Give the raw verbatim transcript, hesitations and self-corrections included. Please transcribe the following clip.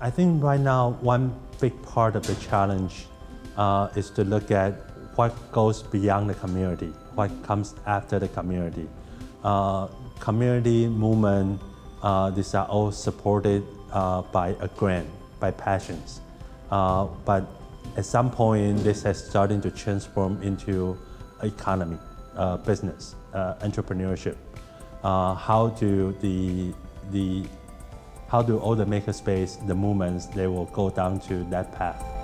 I think right now one big part of the challenge uh, is to look at what goes beyond the community, what comes after the community. Uh, community movement, uh, these are all supported uh, by a grant, by passions. Uh, but at some point, this has started to transform into economy, uh, business, uh, entrepreneurship. Uh, how do the, the, how do all the makerspace, the movements, they will go down to that path.